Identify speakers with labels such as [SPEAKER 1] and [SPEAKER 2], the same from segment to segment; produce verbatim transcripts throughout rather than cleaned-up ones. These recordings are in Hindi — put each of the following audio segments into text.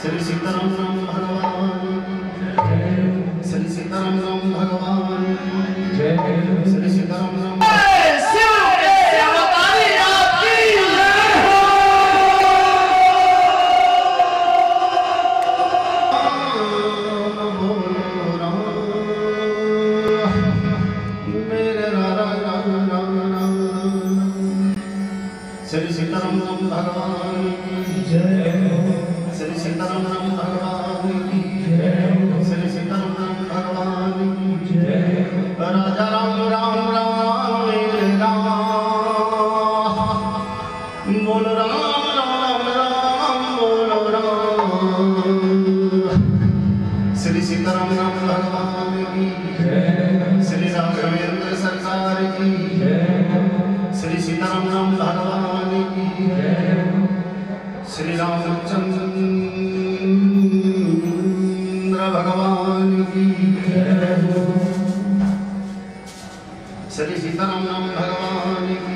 [SPEAKER 1] श्री सीताराम राम भगवान श्री सीताराम राम भगवान श्री सीताराम राम शिव के अवतारी आपकी मेरे रारा श्री सीताराम राम भगवान श्री सीताराम राम भगवान श्री सीताराम राम भगवान राजा राम राम राम राम बोलो राम राम राम बोलो राम श्री सीताराम राम भगवान की श्री राघवेंद्र सरकार की श्री सीताराम राम भगवान की श्री रामचंद्र भगवान की श्री सीताराम राम भगवान की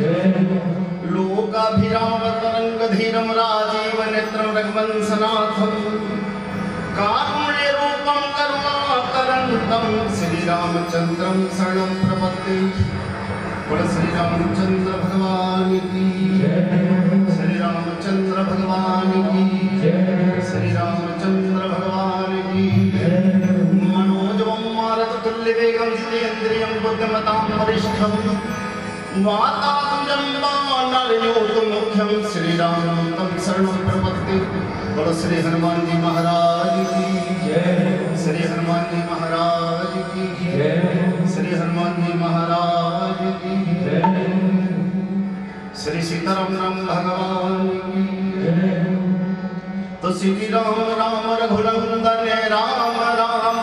[SPEAKER 1] लोकाभिराम तरंग धीरम राजीव नेत्रम रघुवंशनाथम कारुण्य रूपम करुणाकरंतम श्री रामचंद्रम शरणं प्रपद्ये। बोलो श्री रामचंद्र भगवान की श्री रामचंद्र भगवान की श्री रामचंद्र भगवान की मनोजवं मारुततुल्य वेगं जितेन्द्रियं बुद्धिमतां वरिष्ठं वातात्मजं वानरयोतमुख्यं श्री रामं तं शरणं प्रपद्ये। बोलो श्री हनुमान जी महाराज की श्री हनुमान जी महाराज की श्री हनुमान जी महाराज की श्री सीताराम राम भगवान की। तो श्री राम राम रघुनंदन राम राम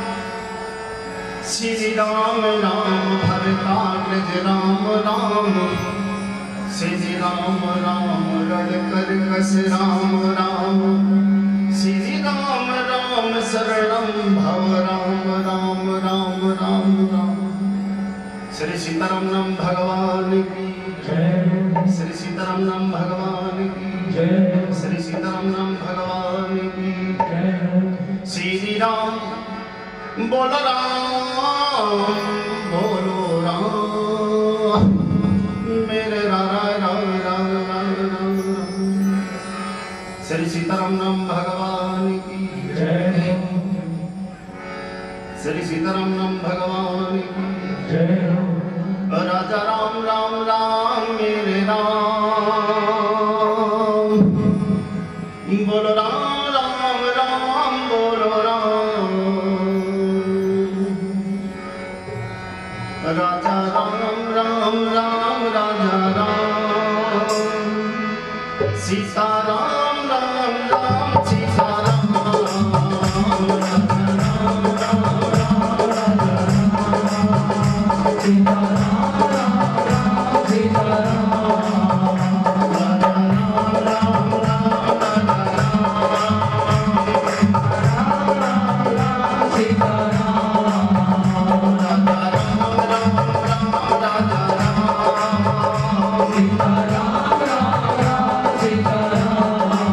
[SPEAKER 1] श्री राम राम भरताग्रज राम राम श्री राम राम रणकर कस राम राम श्री राम राम शरणं भव राम राम राम राम राम। श्री सीताराम राम भगवान की श्री सीताराम राम भगवान की श्री सीताराम राम भगवान की। श्री राम बोलो राम बोलो राम मेरे रारा राम राम राम राम। श्री सीताराम राम भगवान की श्री सीताराम राम भगवान की। राजा राम राम राम मेरे राम बोलो राम राम राम बोलो राम राजा राम राम राम राजा राम सीता राम राम राम सीता राम राजा राम राम राम राजा Ram Sita
[SPEAKER 2] Sita Ram Ram Ram Sita Ram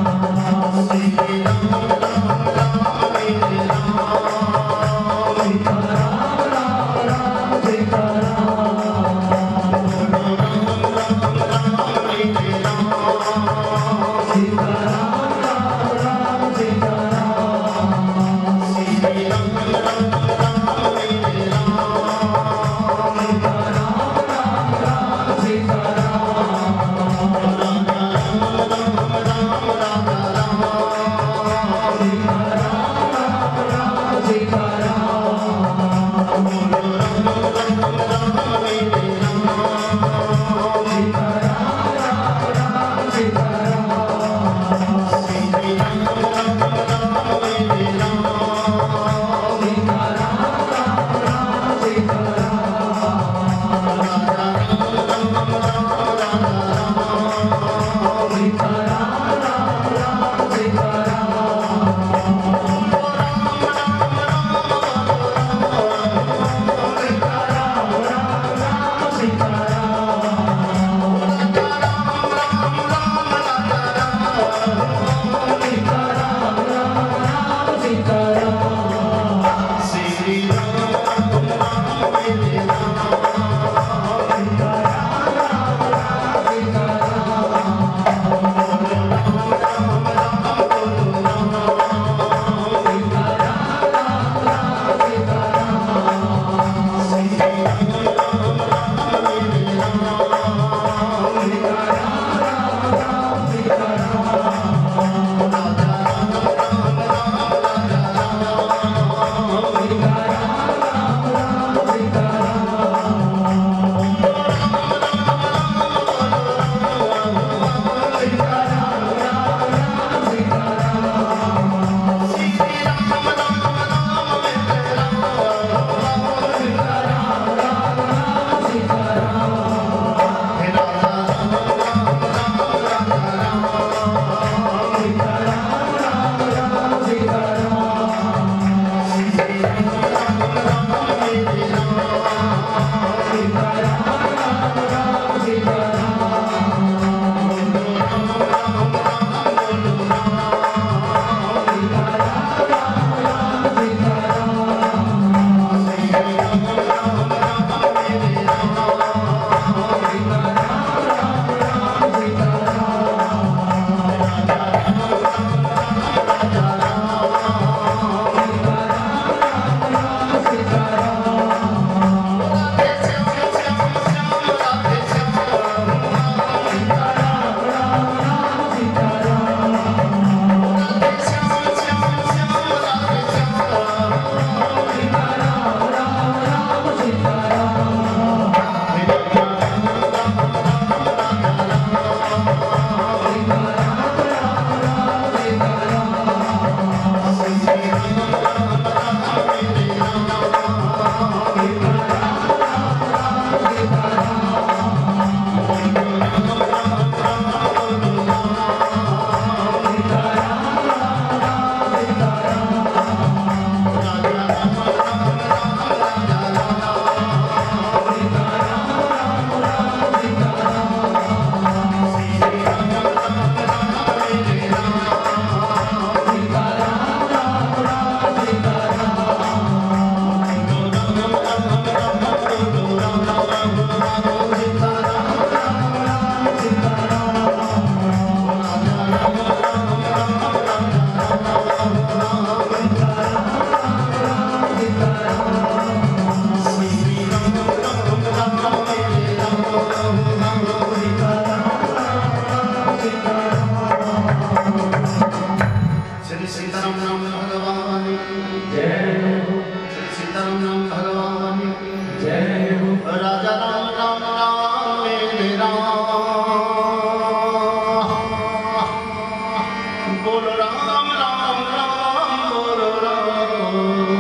[SPEAKER 1] बोलो राम राम राम बोलो राम।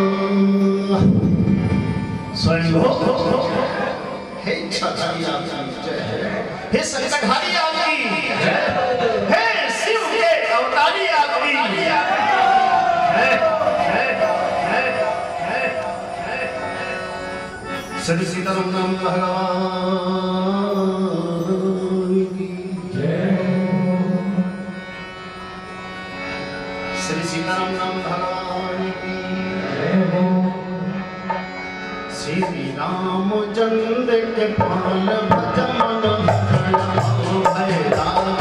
[SPEAKER 1] स्वयं हे छछरी आपकी जय, हे संकटहारी आपकी जय, हे शिव के अवतारी आपकी जय, जय, जय, जय, जय। श्री सीताराम नाम भगवान की जय, श्री सीताराम नाम भगवान की जय। श्री रामचंद्र के पाल भजन भय राम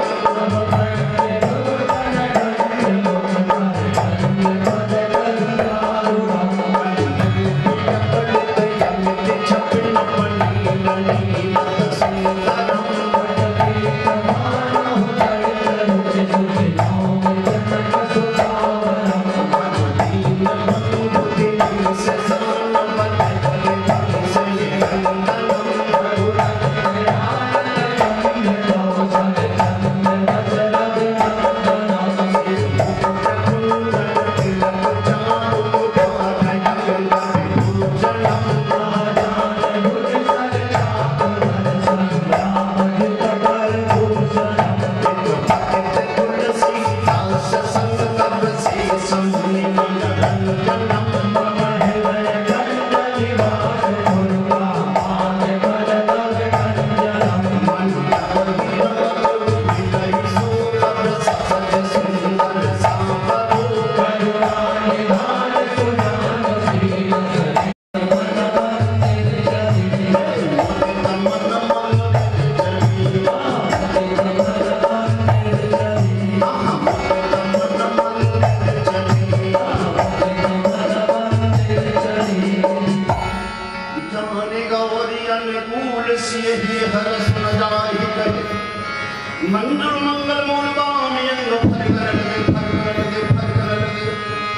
[SPEAKER 1] मंगल मंगल मूल बाम यंग फरकर लगे फरकर लगे फरकर लगे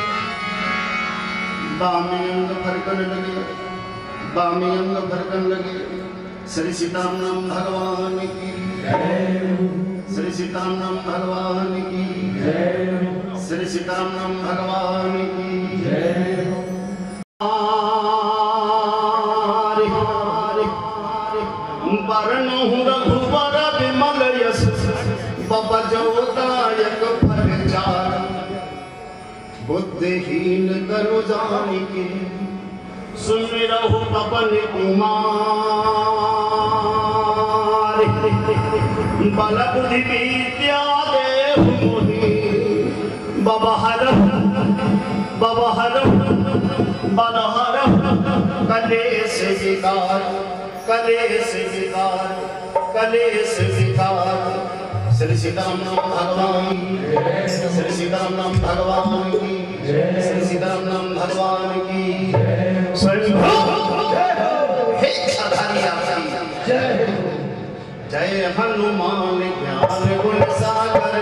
[SPEAKER 1] बाम यंग फरकर लगे बाम यंग फरकर लगे। श्री सीताराम नाम भगवान की जय, श्री सीताराम नाम भगवान की जय, श्री सीताराम नाम भगवान की जय। रघुवर विमल यश बपजोदायक फलचार, बुद्धिहीन करो जानिके सुन रहो पवन कुमार। बल बुद्धि विद्या देहु मोहि बबहर बबहर बलहर कलेश विकार कलेश विकार कलेश विकार। श्री सीताराम नाम भगवान की, श्री सीताराम नाम भगवान की, श्री सीताराम नाम भगवान की स्वयं हे छछरी आपकी जय। जय हनुमान ज्ञान गुण सागर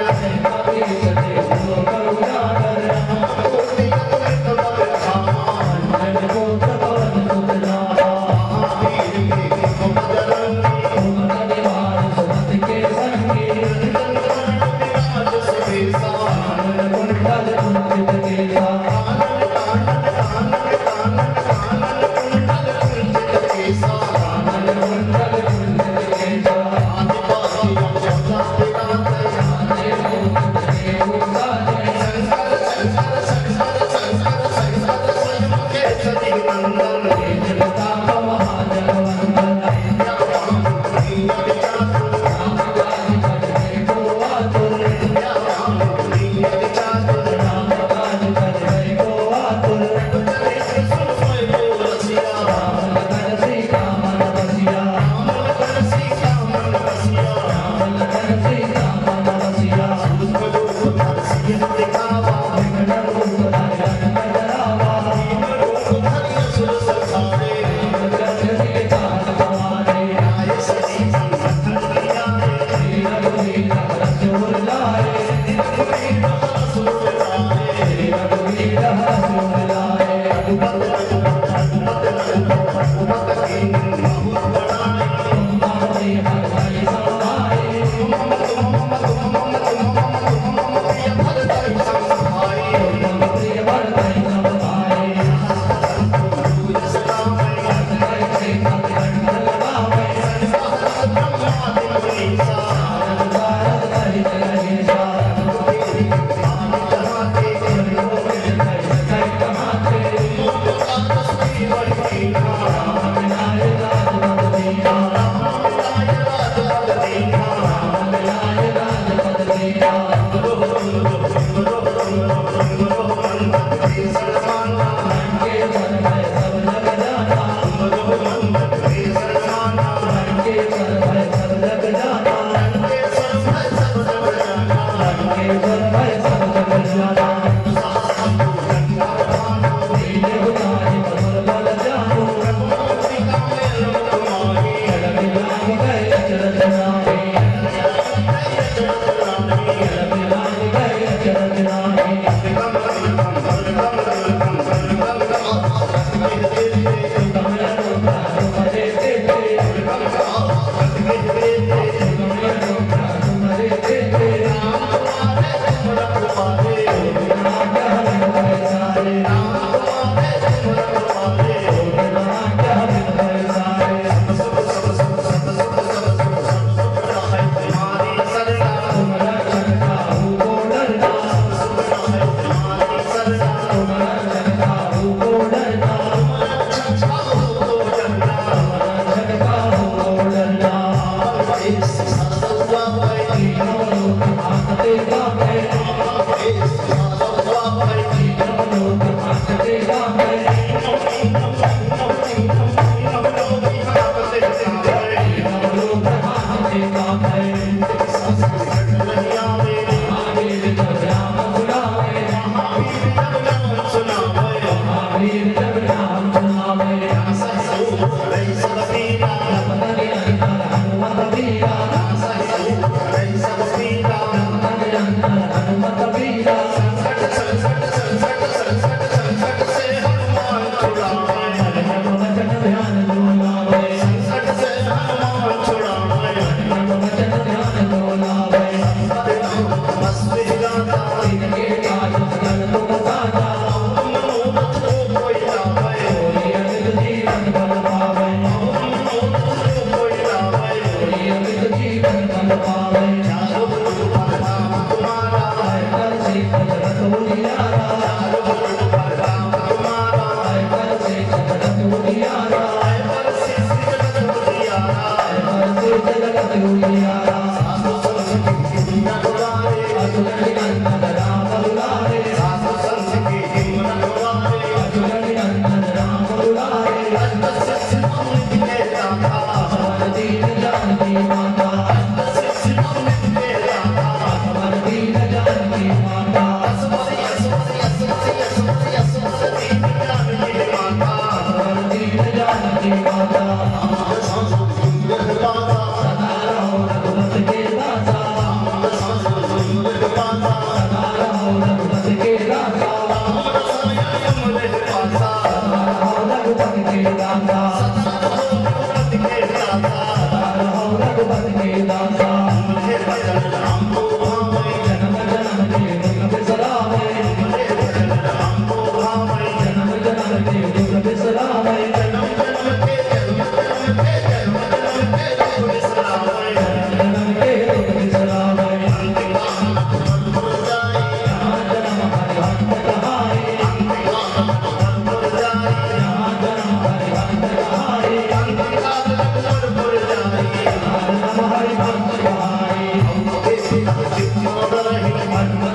[SPEAKER 2] Hare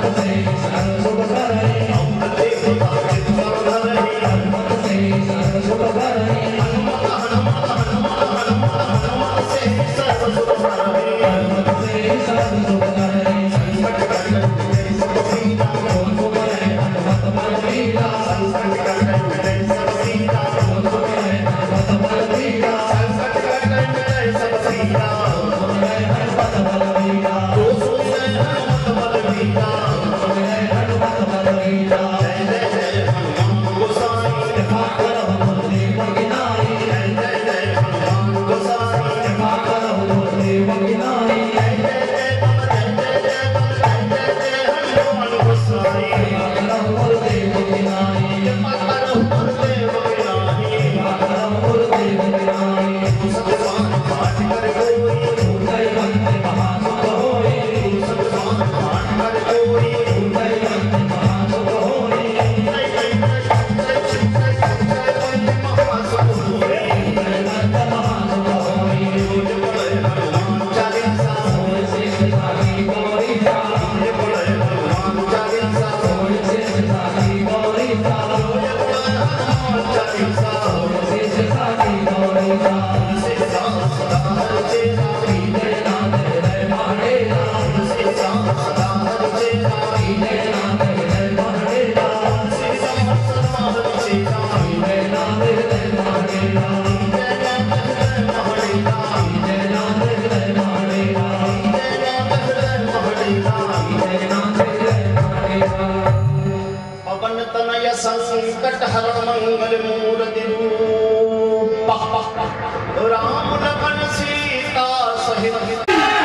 [SPEAKER 1] संकट हरण मंगल मूर्ति रूप राम लखन सीता सहित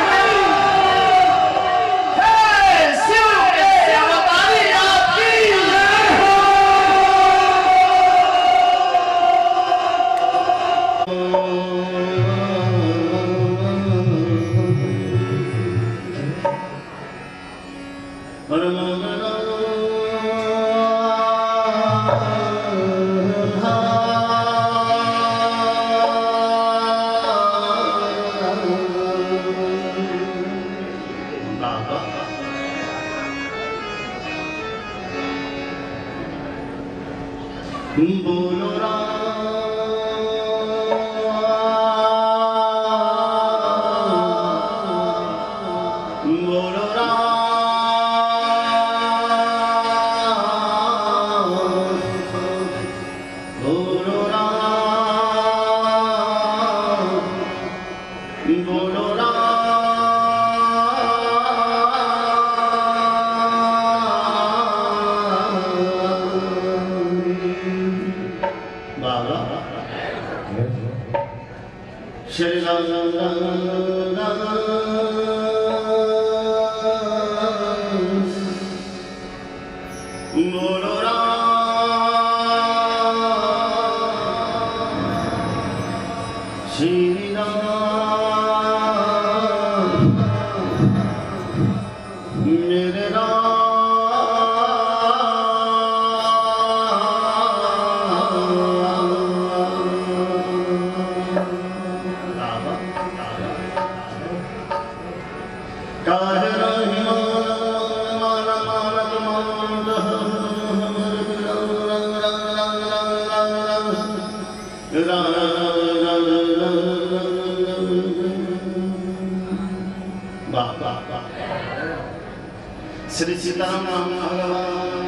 [SPEAKER 1] बोलो श्री राम बोलो श्री राम मेरे राम श्री सीताराम भगवान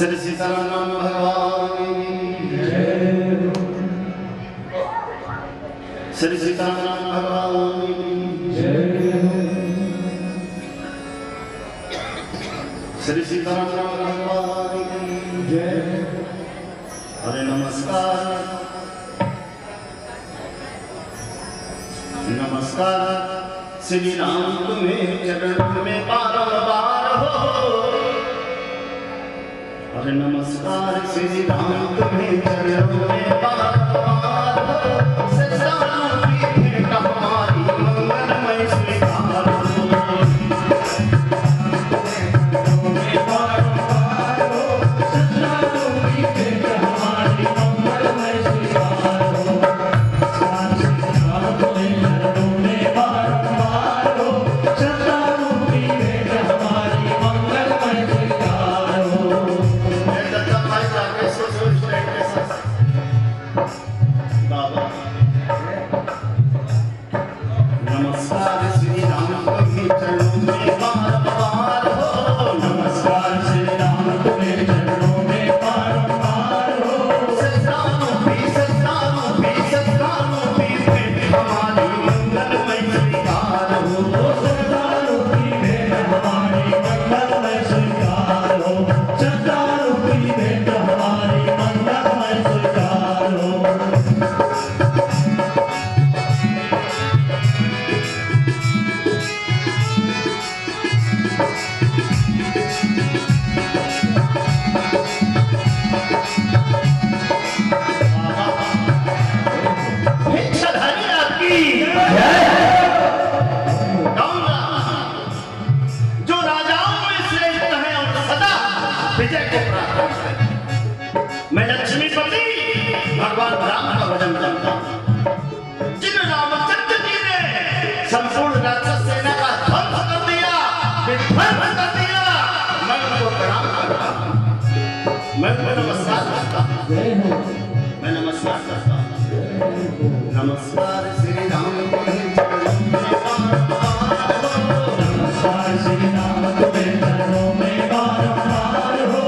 [SPEAKER 1] श्री सीताराम भगवान की जय। श्री सीताराम भगवान की जय। श्री सीताराम भगवान की जय। अरे नमस्कार नमस्कार श्री राम तुम्हें चरण में बारंबार हो। अरे नमस्कार श्री राम तुम्हें चरण में बारंबार हो। सज्जनों की भेंट हमारी मंगलमय स्वीकार हो। मैं लक्ष्मीपति भगवान राम का भजन करता हूँ। जिन रामचंद्र जी ने संपूर्ण राक्षस सेना का ध्वंस कर दिया, विध्वंस कर दिया, मैं उनको प्रणाम करता हूँ। मैं उनको नमस्कार करता हूँ। मैं नमस्कार करता हूँ। नमस्कार श्री राम तुम्हें चरणों में बारंबार हो। नमस्कार श्री राम तुम्हें चरणों में बारंबार हो।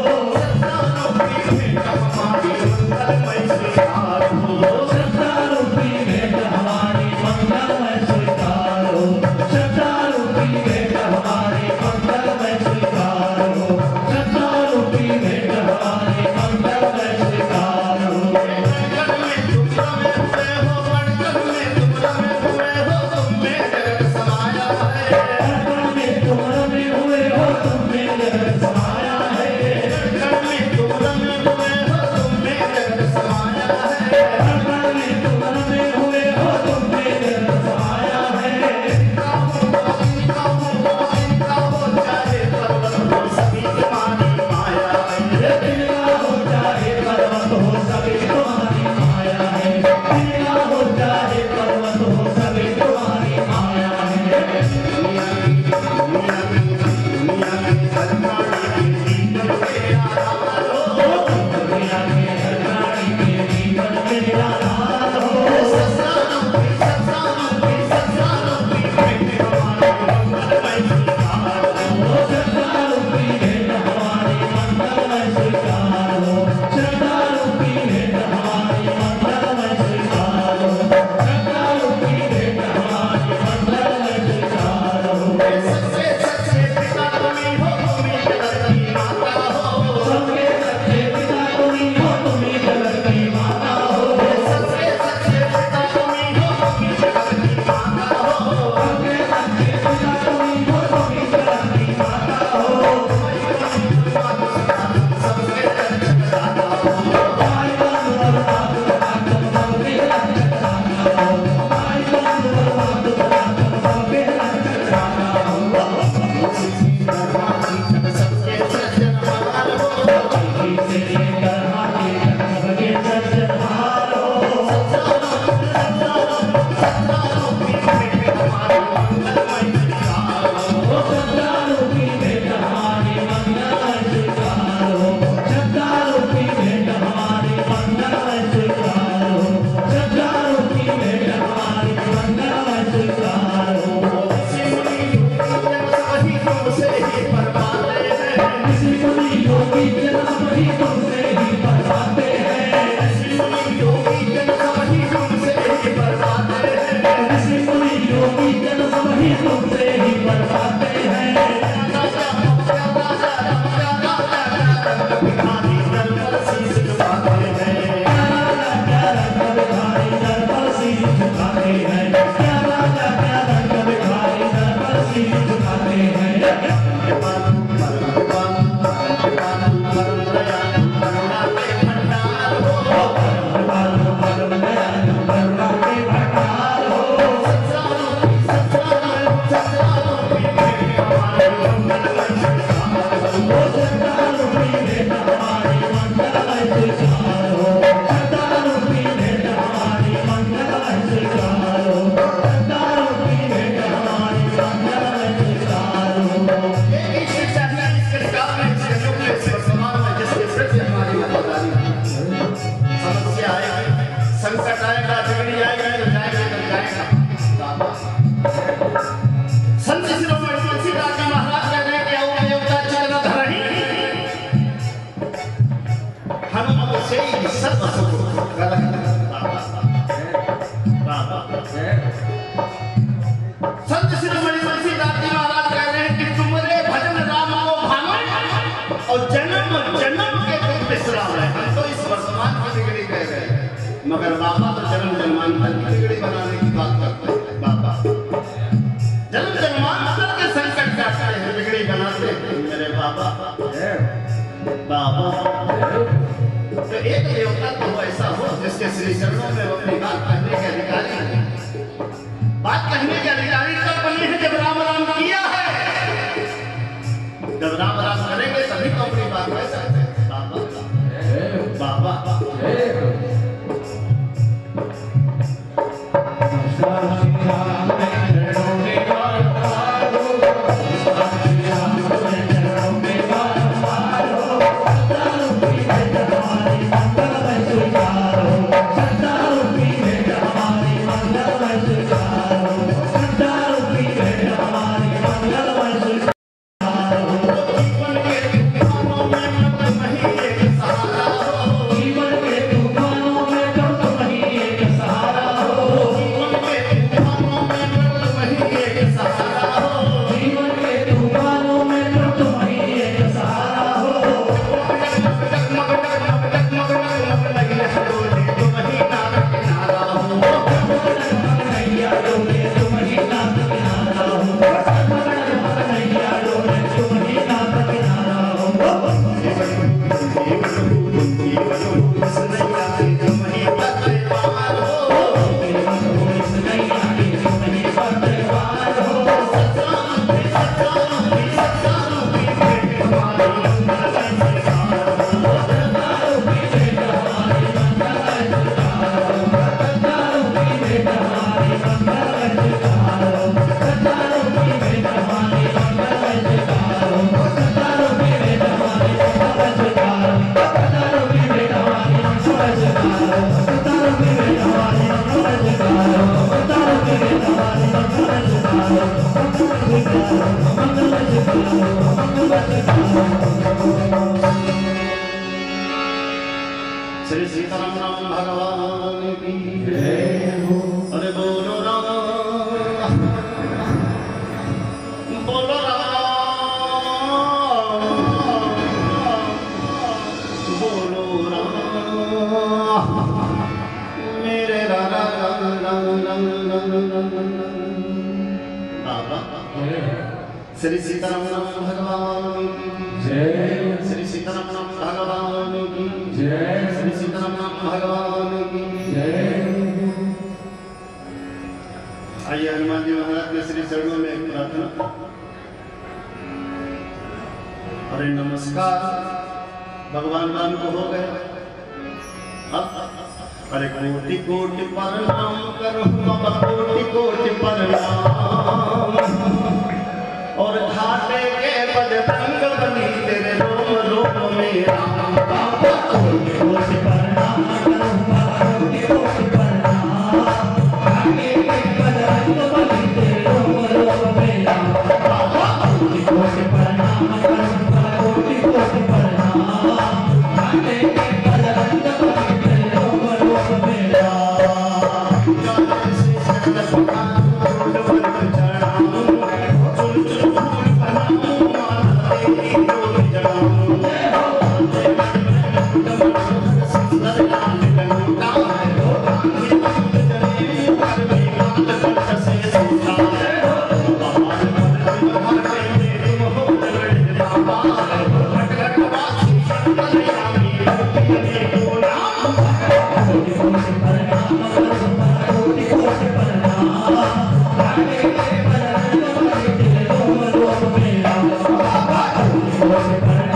[SPEAKER 1] मगर बाबा तो जन्म जन्मांतर की बिगड़ी बनाने की बात करते हैं। बाबा जन्म जन्मांतर के संकट काटते हैं, बिगड़ी बनाते हैं मेरे बाबा। बाबा तो एक देवता तो ऐसा हो जिसके श्री चरणों में वो अपनी बात कहने के अधिकारी है। बात कहने के अधिकारी तब बने हैं जब राम राम किया है। जब राम राम करेंगे तभी तो अपनी बात कह सकते हैं। बाबा बाबा श्री सीताराम राम भगवान की जय हो। अरे बोलो राम बोलो राम बोलो राम मेरे राम राम राम राम बाबा। श्री सीताराम राम भगवान की जय। श्री सीताराम राम भगवान की जय। श्री सीताराम राम भगवान की जय। आइए हनुमान जी महाराज के श्री चरणों में एक प्रार्थना। अरे नमस्कार भगवान राम को हो गए। अब अरे कोटि कोटि प्रणाम करो बाबा, कोटि कोटि प्रणाम। और घाटे के बजरंग बली तेरे रोम रोम में राम। बाबा कोटि कोटि प्रणाम करो बाबा, कोटि कोटि प्रणाम। घाटे के बजरंग बली तेरे रोम रोम में राम। बाबा कोटि कोटि प्रणाम करो बाबा, कोटि कोटि प्रणाम। घाटे के बजरंग बली तेरे रोम रोम में राम। Gracias.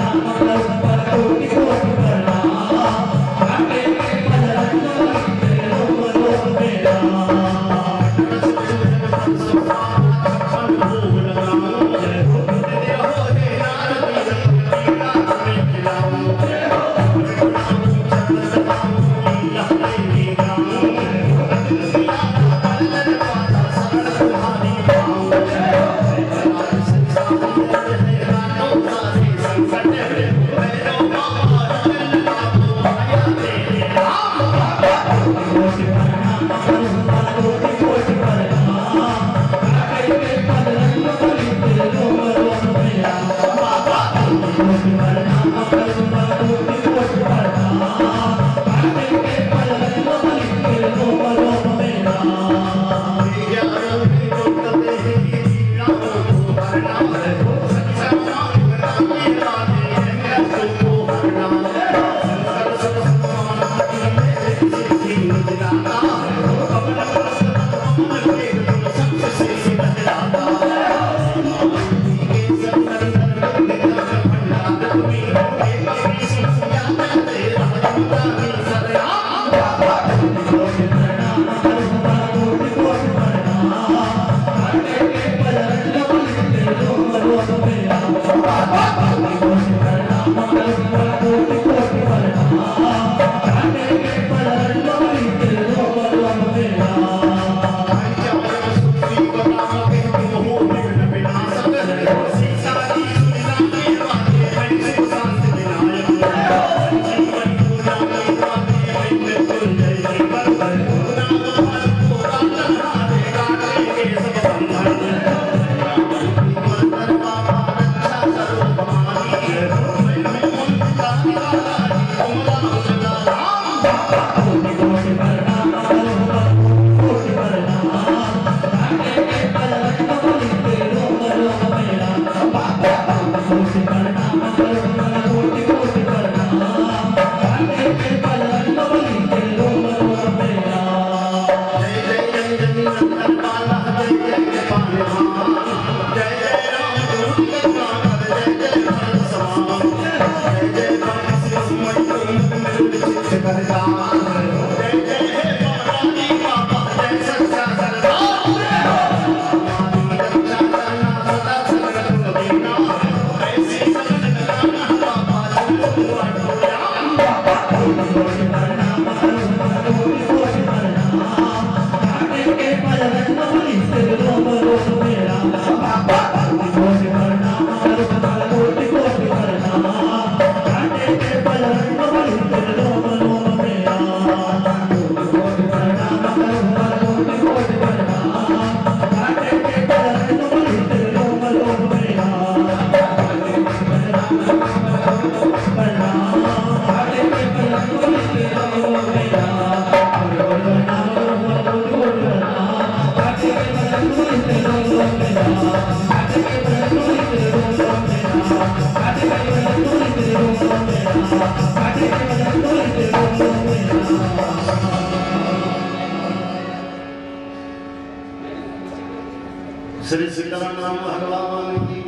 [SPEAKER 1] श्री सीताराम भगवान की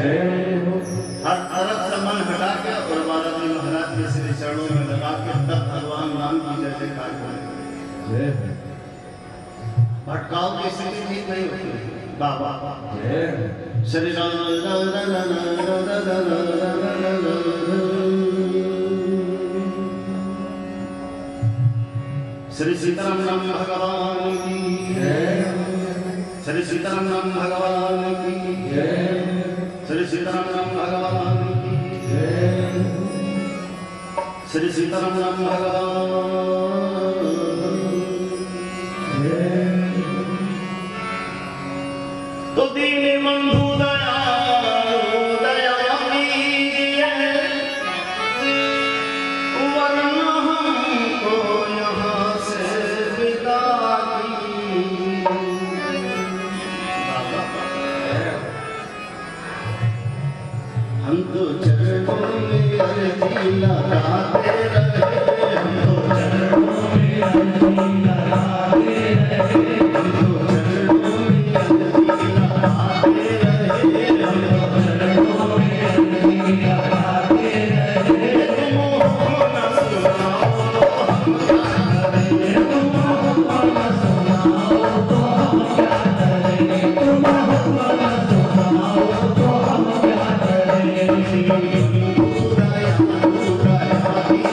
[SPEAKER 1] जय हो। हर तरफ से मन हटा के और बालाजी महाराज के श्री चरणों में लगा के तब भगवान राम की जय जयकार करें। भटकाव की स्थिति ठीक नहीं होती। बाबा श्री राम श्री सीताराम राम भगवान की जय। श्री सीताराम राम भगवान की जय। श्री सीताराम राम भगवान की जय। श्री सीताराम राम भगवान जय। तो दीन बंधु दयालु दया कीजिए, वरना हमको यहाँ से विदा हम तो चरणों में अर्जी लगाते रहे, हम तो चरणों में अर्जी लगाते रहे, हम तो चरणों में अर्जी लगाते रहे, हम तो चरणों में अर्जी लगाते रहे। तुम हुक्म न सुनाओ तो हम क्या करेंगे, तुम हुक्म न सुनाओ तो हम क्या करेंगे, तुम हुक्म न सुनाओ तो हम क्या करेंगे।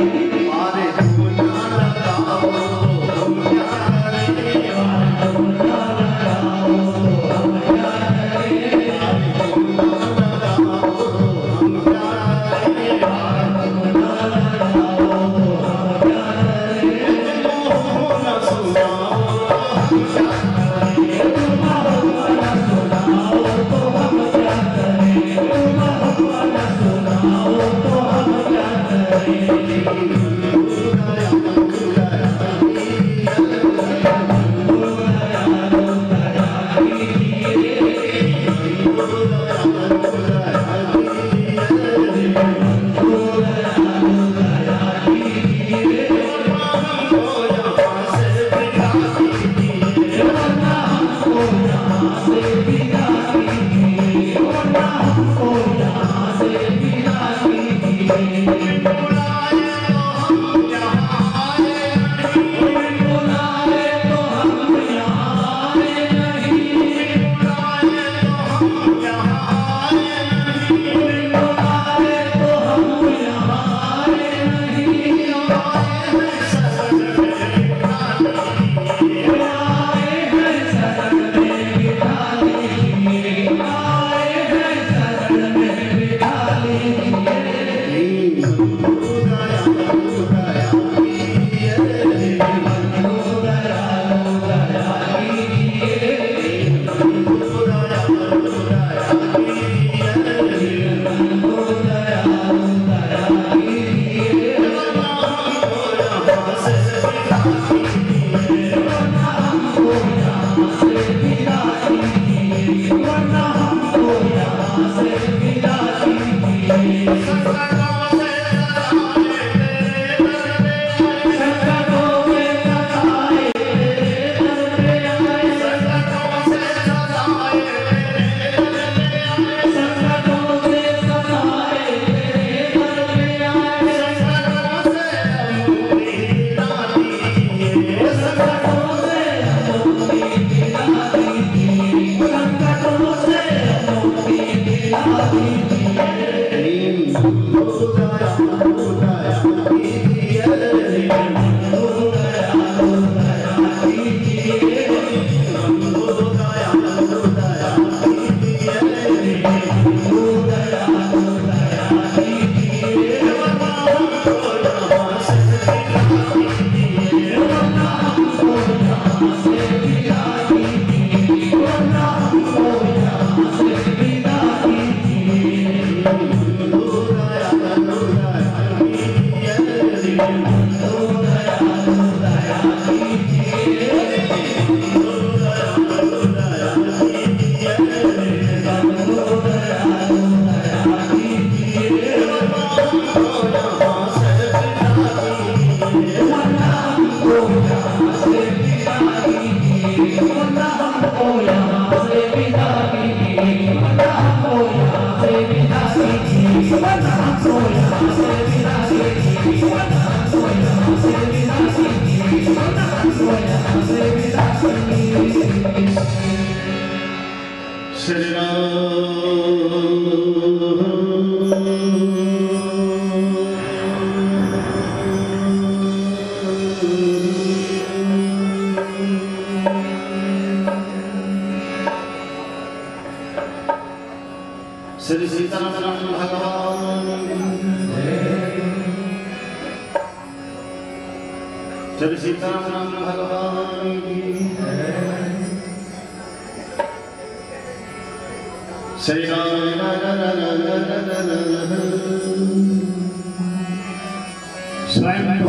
[SPEAKER 1] श्री सीताराम भगवान श्री सीताराम भगवान श्री स्वयं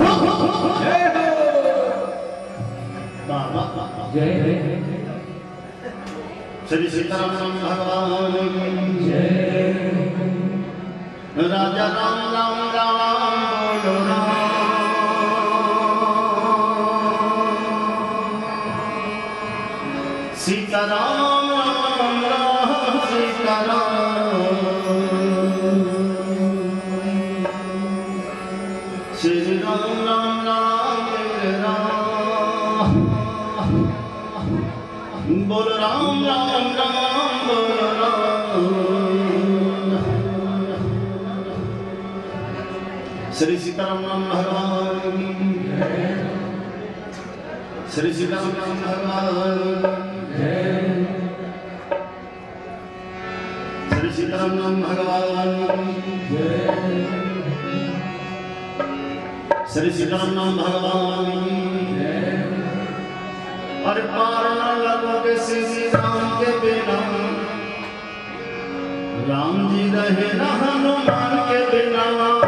[SPEAKER 1] श्री सीताराम भगवान जय। राजा राम राम राम बोलो राम, सीताराम राम राम सीताराम, श्री राम राम राम राम बोलो राम राम राम बोलो राम, श्री सीताराम भगवान की जय। श्री सीताराम भगवान की जय। श्री सीताराम भगवान की जय। श्री सीताराम भगवान की जय। अरे पार न लगोगे श्री राम के बिना, राम जी रहे न हनुमान के बिना।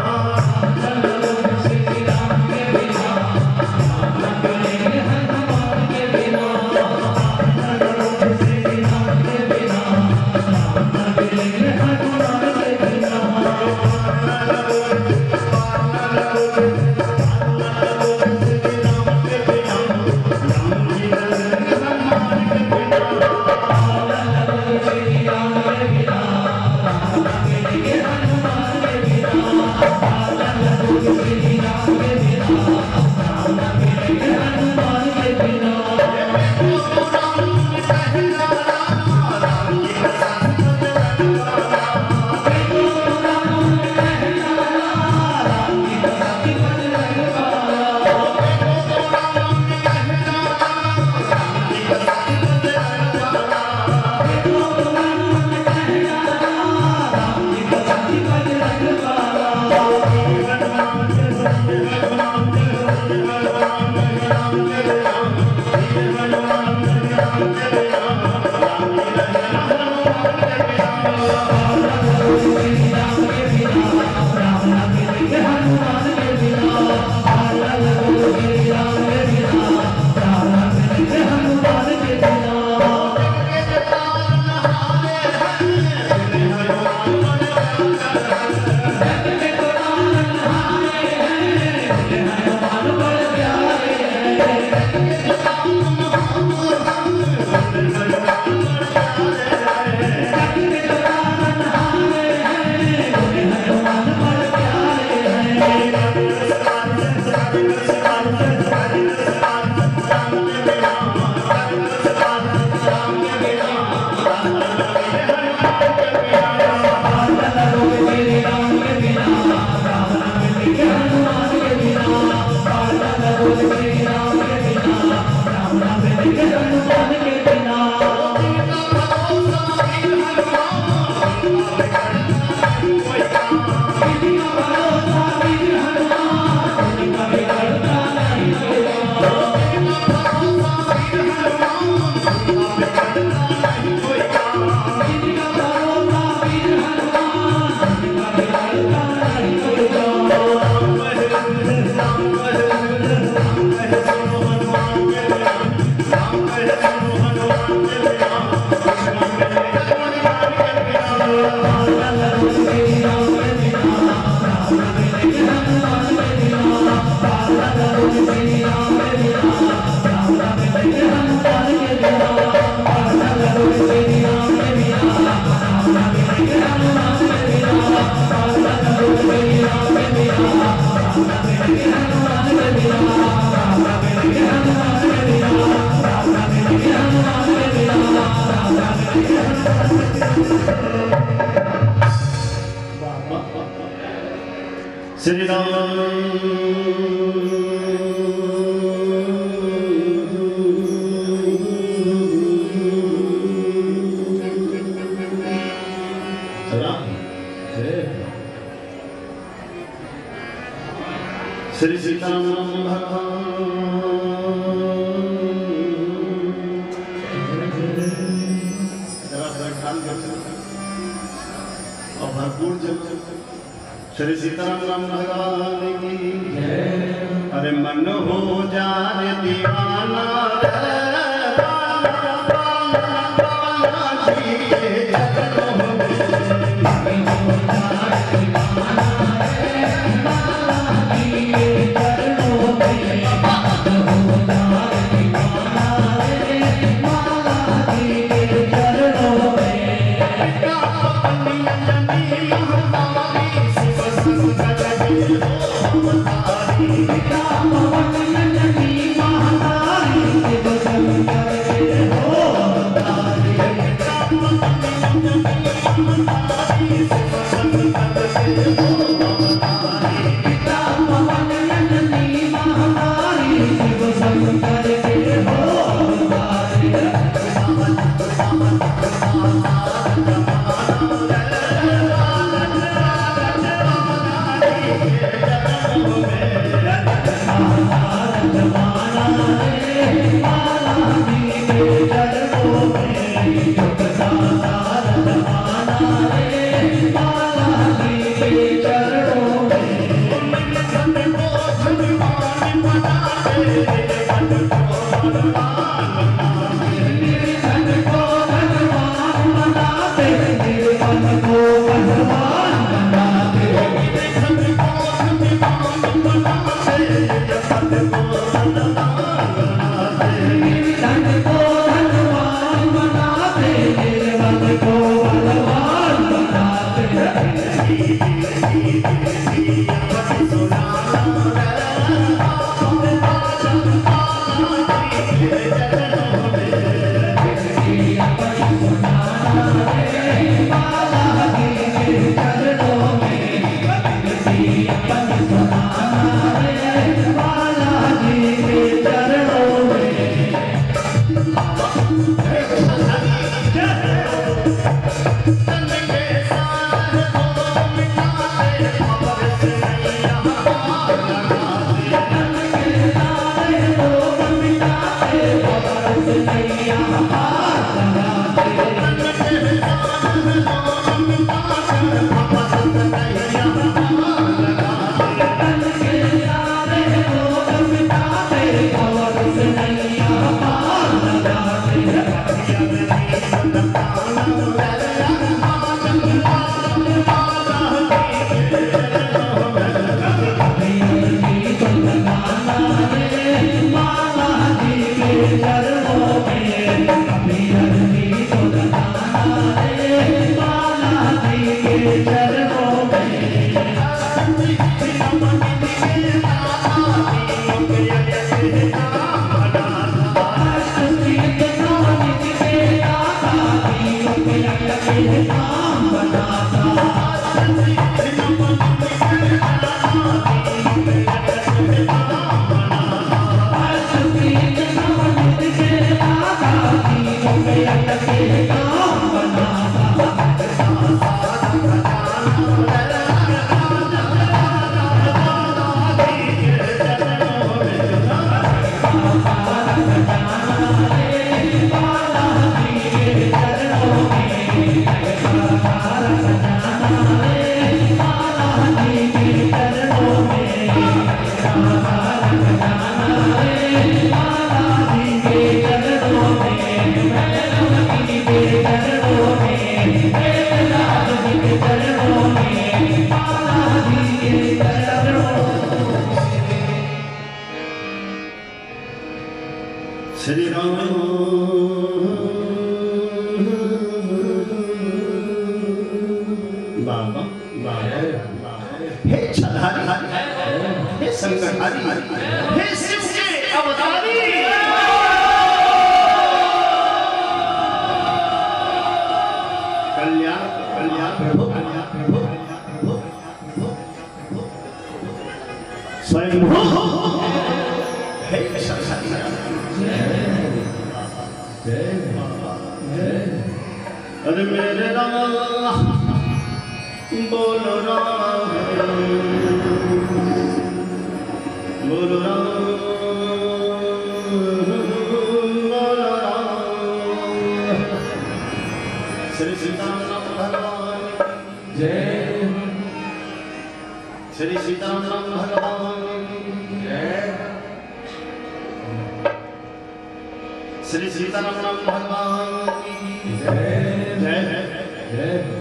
[SPEAKER 1] श्री राम श्री सीताराम भगवान और भरपूर जब श्री सीताराम भगवान की जय। अरे मन हो जाए दीवाना Oh श्री राम बाबा बाबा हे छलहारी हे संकटहारी हे शिव के अवतारी कल्याण कल्याण प्रभु कल्याण प्रभु स्वयं हे छलहारी अरे मेरे राम बोलो राम बोलो राम बोलो राम श्री सीताराम भगवान जय श्री सीताराम भगवान जय श्री सीताराम भगवान जय जय जय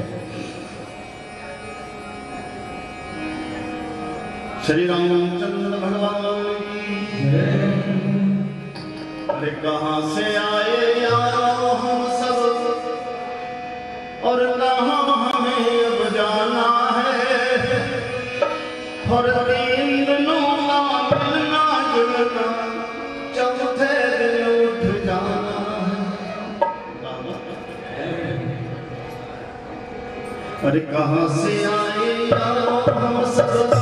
[SPEAKER 1] श्री रामचंद्र भगवान जय। अरे कहाँ से आए यारो हम सब और कहाँ हमें अब जाना है और तीन दिनों का मिलना जुलना चौथे दिन उठ जाना है। अरे कहाँ से आए यारो हम सब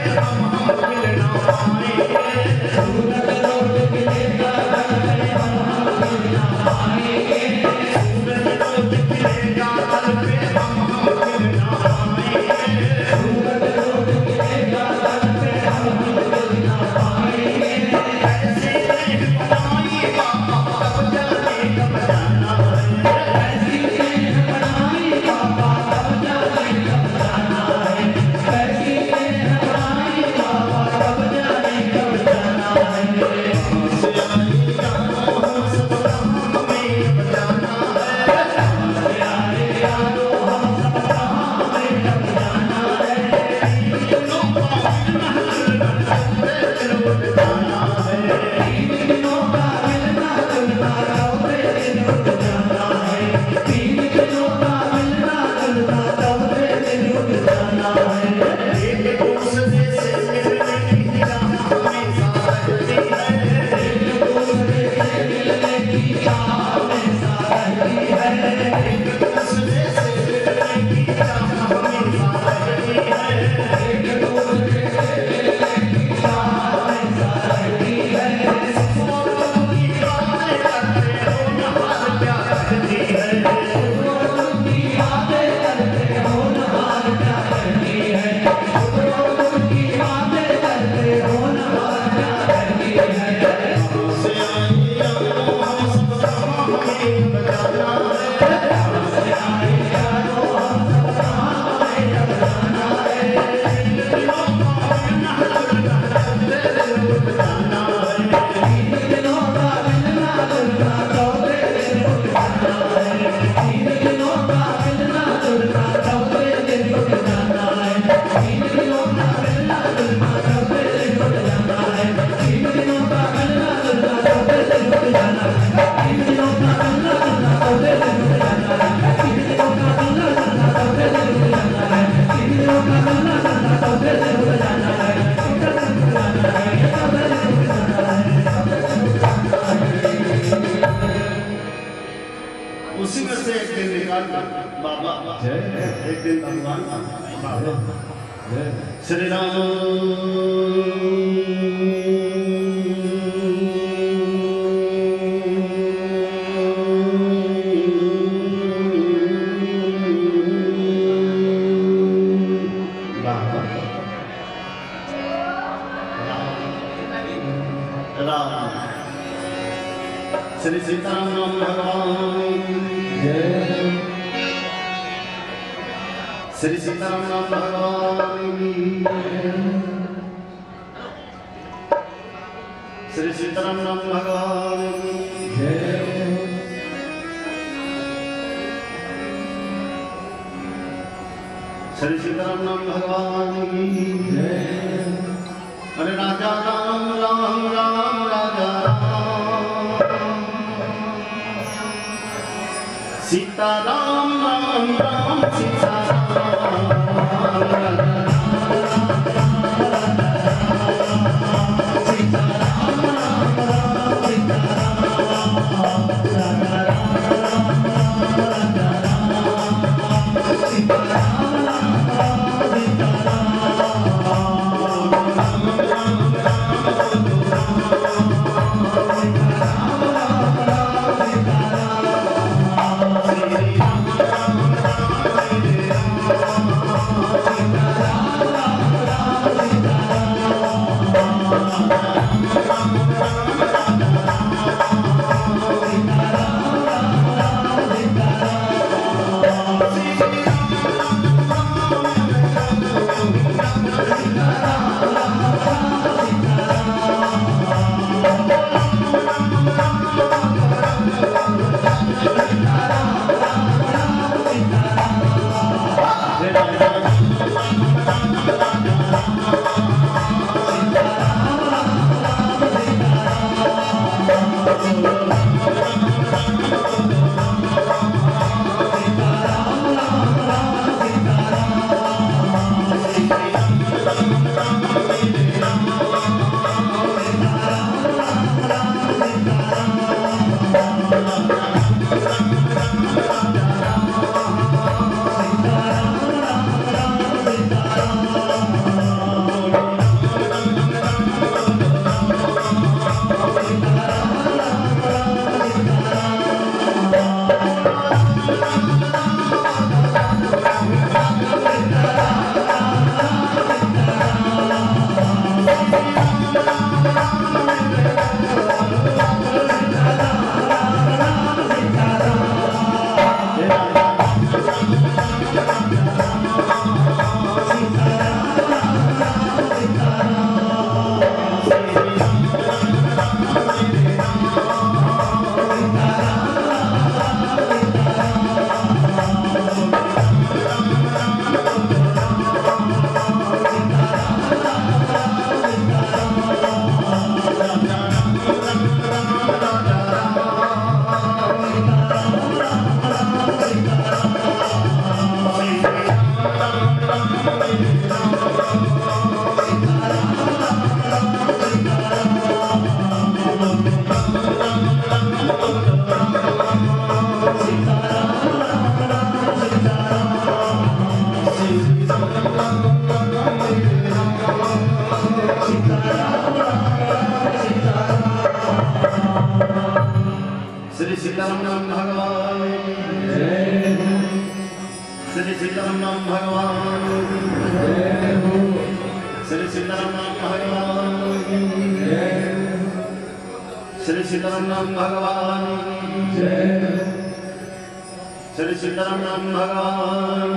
[SPEAKER 2] Thank you.
[SPEAKER 1] उसी में से एक दिन निकाल बाबा एक दिन भगवान बाबा श्री राम श्री सीताराम राम भगवान जय श्री सीताराम राम भगवान श्री सीताराम राम भगवान जय श्री सीताराम राम भगवान जय अरे राजा राम राम राम राजा सीताराम राम राम सीताराम
[SPEAKER 2] Thank you.
[SPEAKER 1] श्री सीताराम भगवान श्री सीताराम भगवान श्री सीताराम भगवान श्री सीताराम भगवान श्री सीताराम भगवान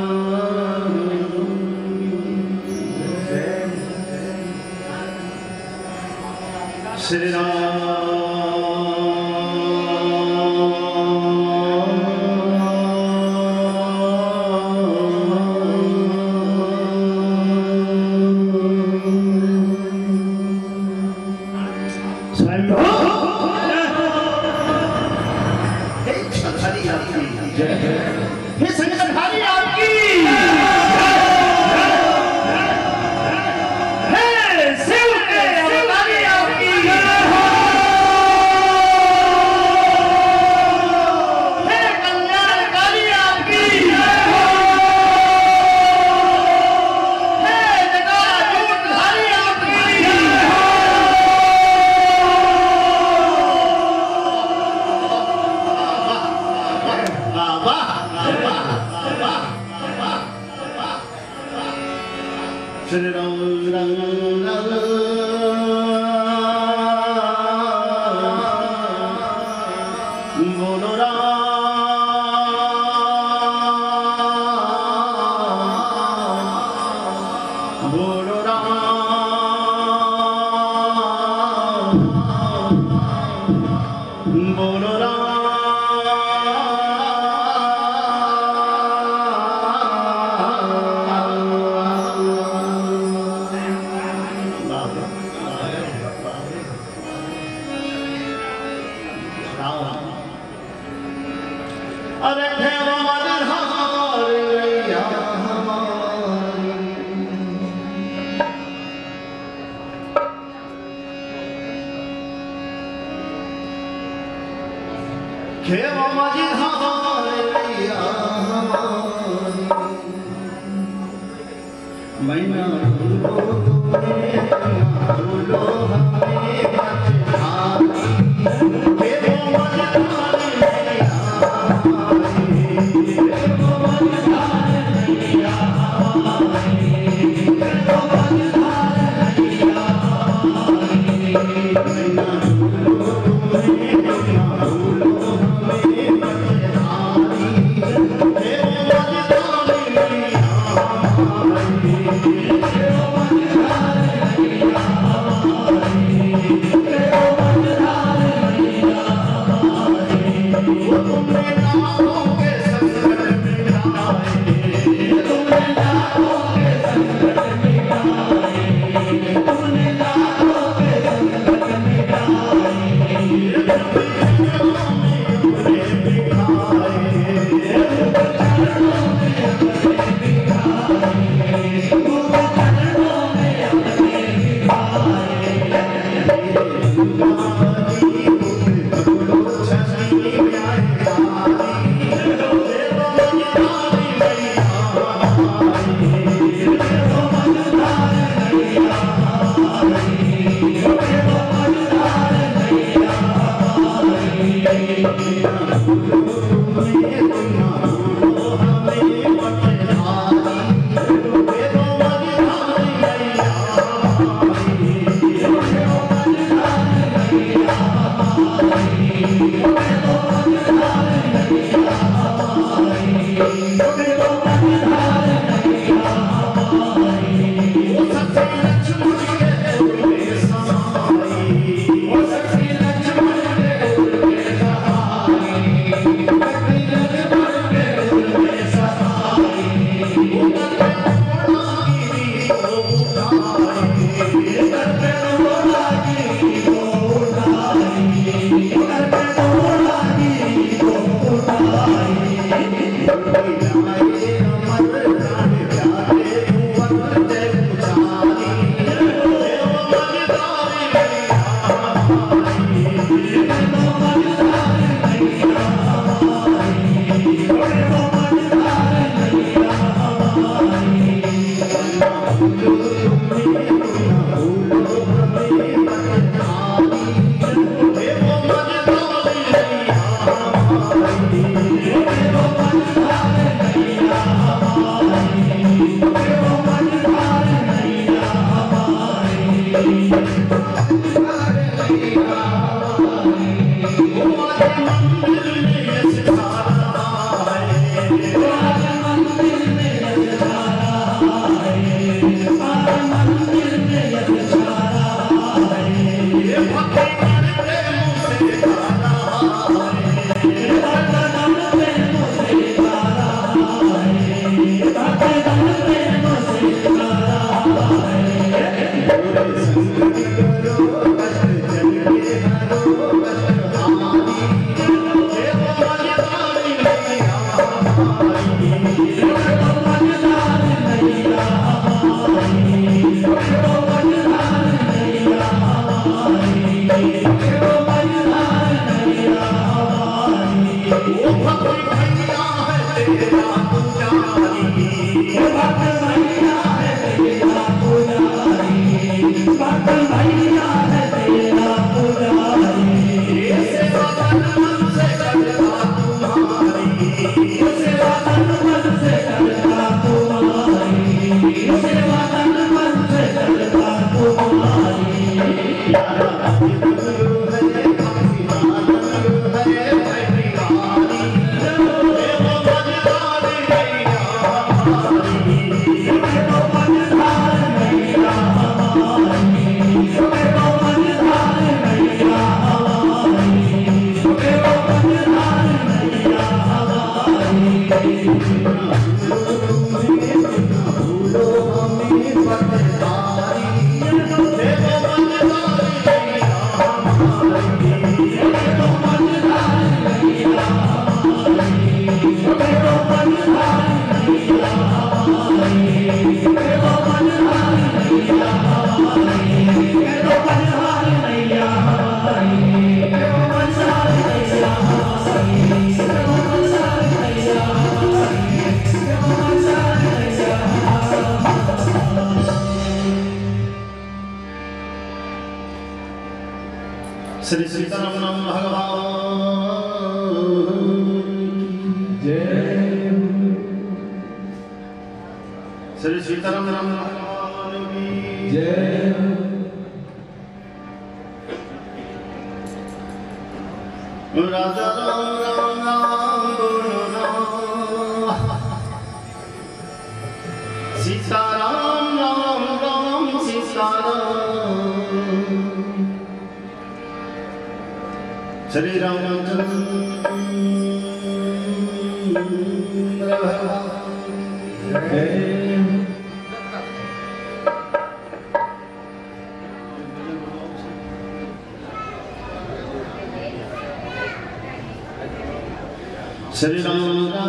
[SPEAKER 1] श्री राम श्री राम राम राम बोलो राम बोलो राम बोलो राम अरे हमारे हार गया हमारी खेवा माजी हार गया हमारी मैना भूलो तुम्हें भूलो हमें खेवा माजी हार
[SPEAKER 2] Bye.
[SPEAKER 1] वो भक्त भैया है तेरा पुजारी, वो भक्त भैया है तेरा पुजारी, भक्त भैया है तेरा पुजारी। ये सेवा तन मन से करता तुम्हारी, ये सेवा तन मन से करता तुम्हारी, ये सेवा तन मन से करता तुम्हारी। यारा गुरु है काफी नाम है भैयारी, वो मजदार नैया हमारी, वो मजदार नैया हमारी, वो मजदार नैया हमारी, वो मजदार नैया हमारी। भूलो हमें पटदारी, वो मजदार नैया हमारी, वो मजदार नैया हमारी, वो मजदार नैया हमारी, वो मजदार नैया हमारी, वो मजदार नैया हमारी, वो मजदार नैया हमारी, वो मजदार नैया हमारी, वो मजदार नैया हमारी। श्री सीताराम भगवान जय, श्री सीताराम भगवान की जय। राजा राम राम राम बोलो राम, सीताराम राम राम सीताराम। श्री रामचंद्र भगवान जय। श्री राम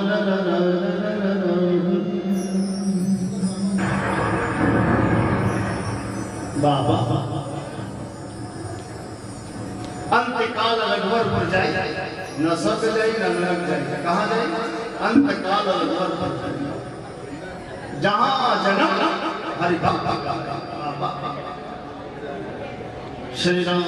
[SPEAKER 1] बाबा अंतकाल रघुवर पर जाए, न सब जाए न लग जाए। कहाँ जाए? अंतकाल रघुवर पर जाए, जहाँ जन्म हरि भक्त का। श्री राम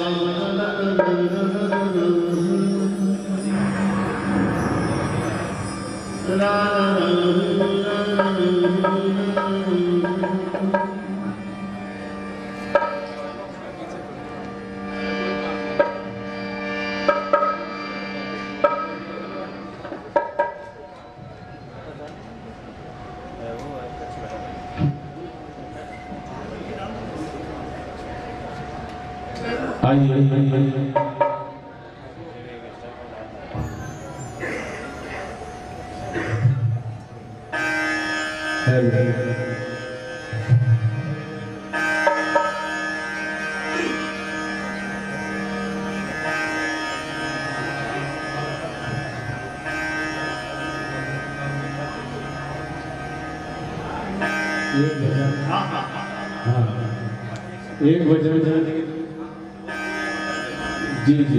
[SPEAKER 2] आइए एक भजन जी जी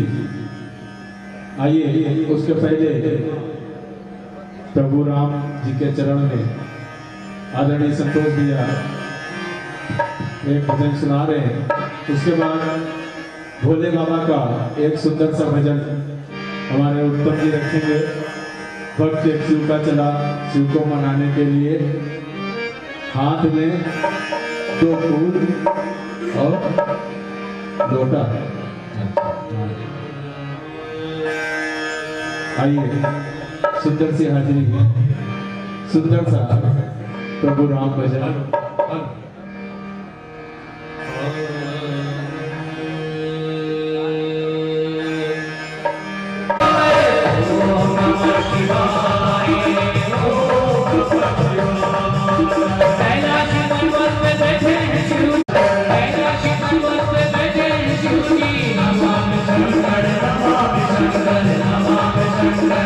[SPEAKER 2] आइए। उसके पहले प्रभु राम जी के चरण में आदरणीय संतोष भैया एक भजन सुना रहे हैं। उसके बाद भोले बाबा का एक सुंदर सा भजन हमारे उत्तम जी रखेंगे। भक्त एक शिव का चला शिव को मनाने के लिए, हाथ में दो फूल और लोटा। आइए सुंदर सी हाजिरी, सुंदर सा प्रभु राम भजन।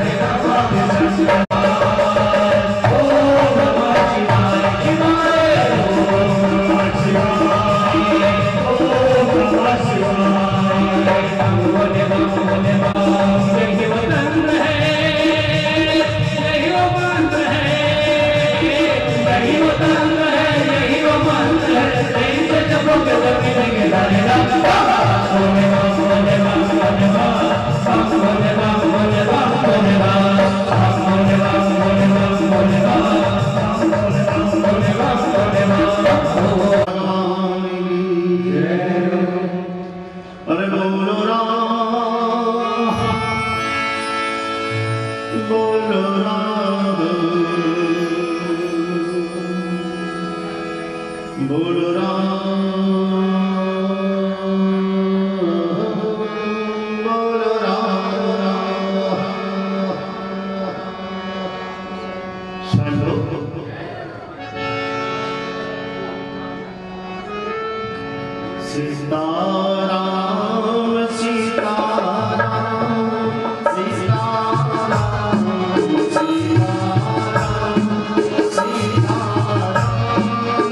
[SPEAKER 3] Oh,
[SPEAKER 1] बोलो राम बोलो राम बोलो राम चलो सीताराम सीताराम सीताराम सीताराम सीताराम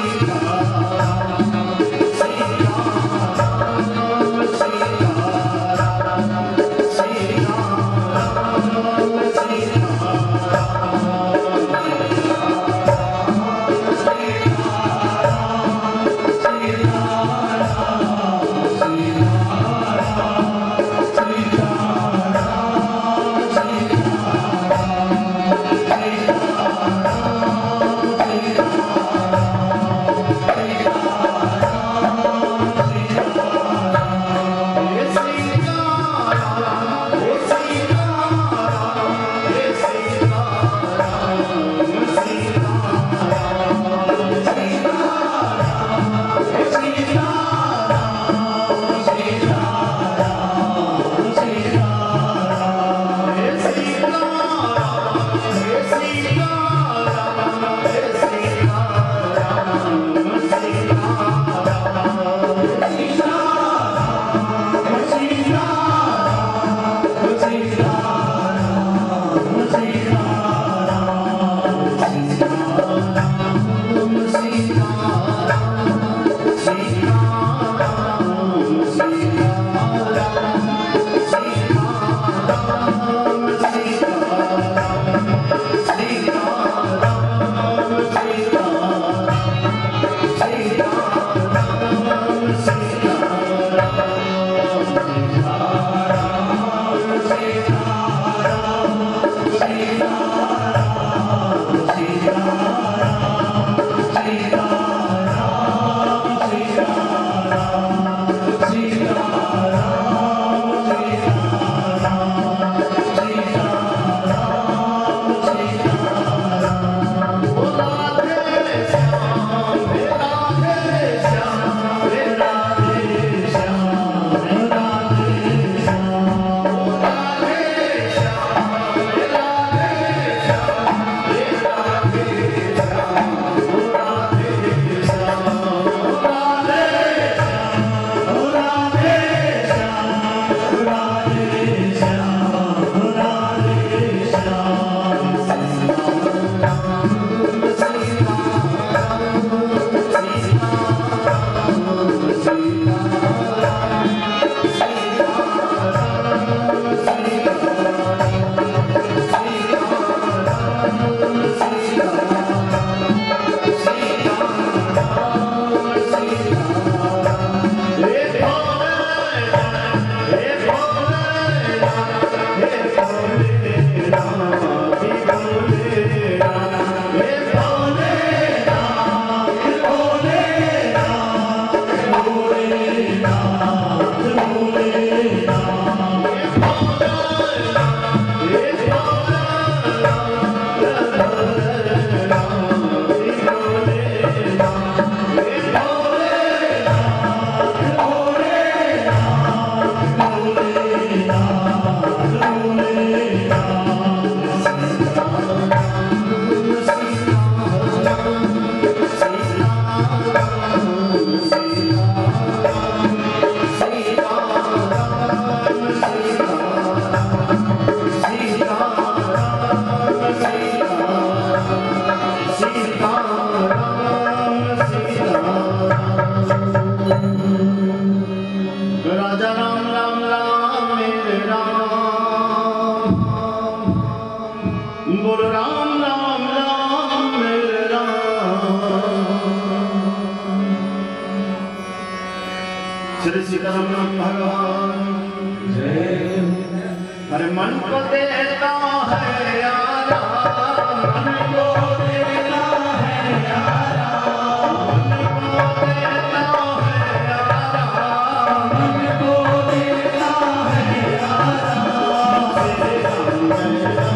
[SPEAKER 3] श्री सीताराम भगवान हर मन को देता है यारा, मन को देता है यारा, मन को देता है यारा, मन को देता है यारा।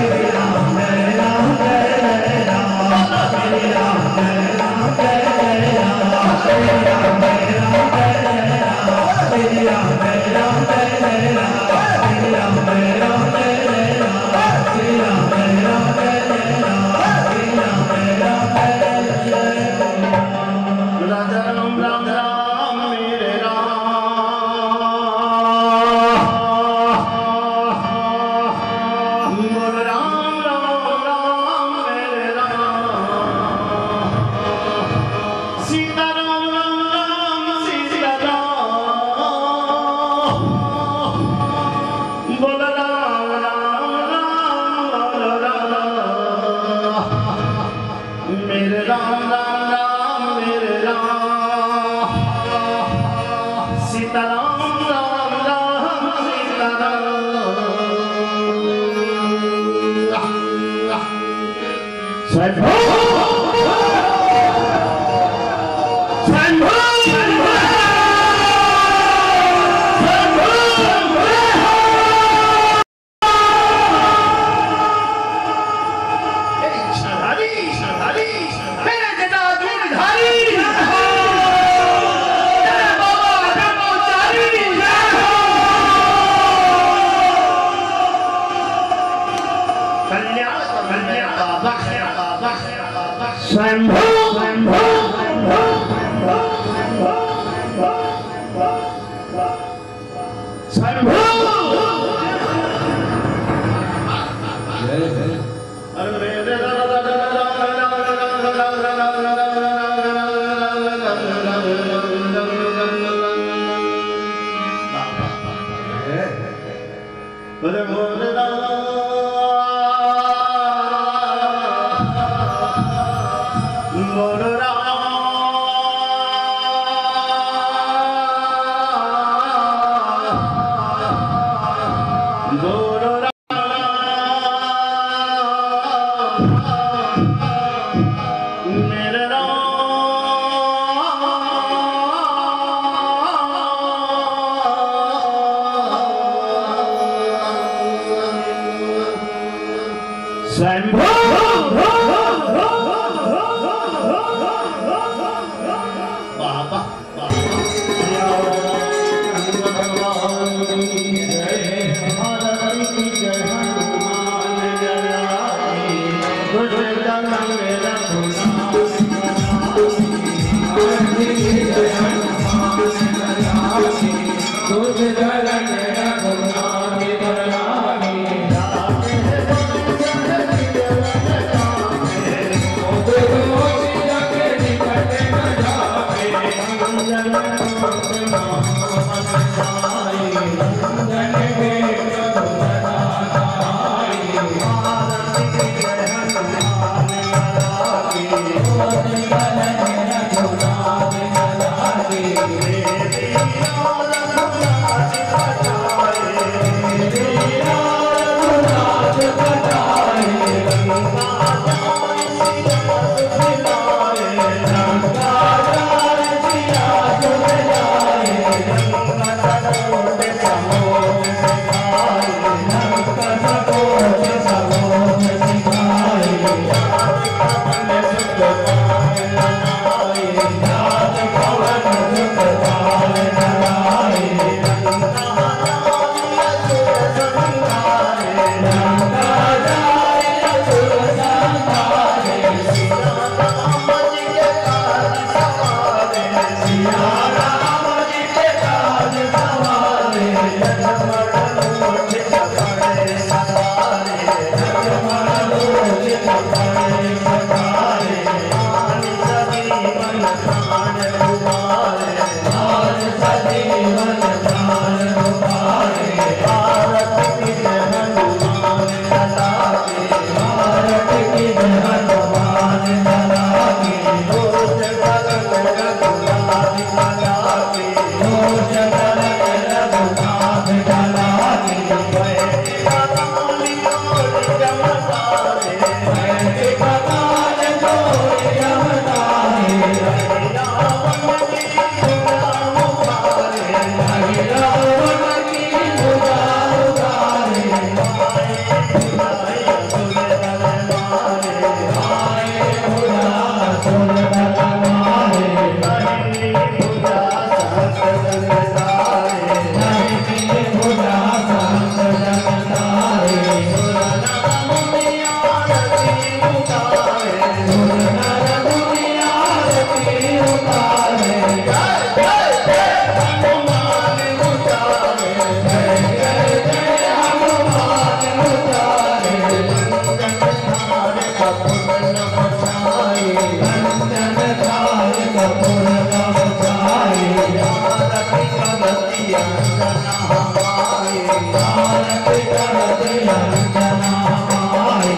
[SPEAKER 3] Hare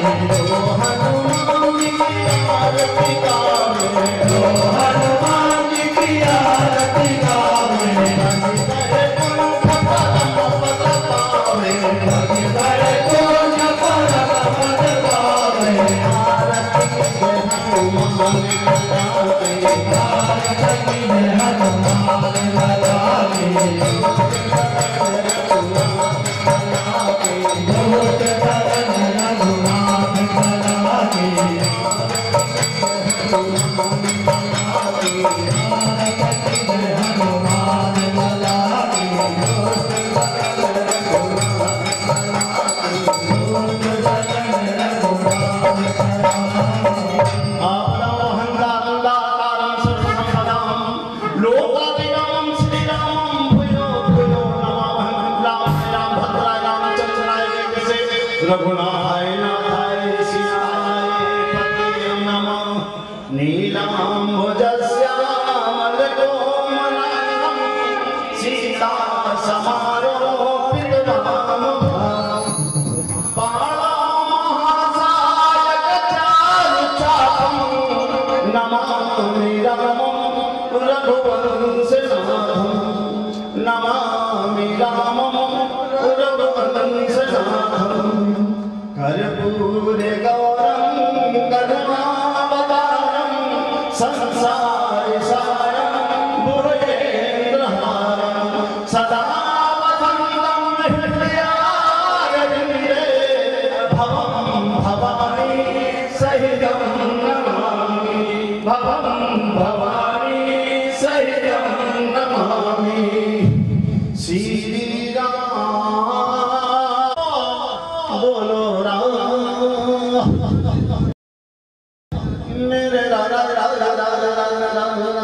[SPEAKER 1] रघुनाथाय नाथाय सीताय पतये नमः नीलाम्बुजश्यामलकोमलाङ्गं सीता समारोपितवामः बाणामहासायकचारुचापं नमामि रामं रघुवंशनाथं नमामि रामं रघुवंशनाथं कर्पूरे गौरं करुणावतारं संसारे सारं भुजगेन्द्रहारं सदा वसन्तं हृदयारविन्दे भवं भवानी सहितं नमामि भवं भवानी सहितं नमामि श्री बोलो राम मेरे राधा राधा राधा राधा राधा